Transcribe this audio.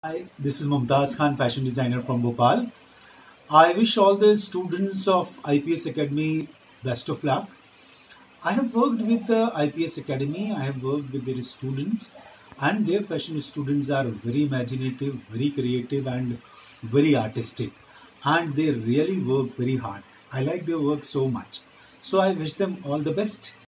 Hi, this is Mumtaz Khan, fashion designer from Bhopal. I wish all the students of IPS Academy best of luck. I have worked with the IPS Academy, I have worked with their students, and their fashion students are very imaginative, very creative, and very artistic. And they really work very hard. I like their work so much. So I wish them all the best.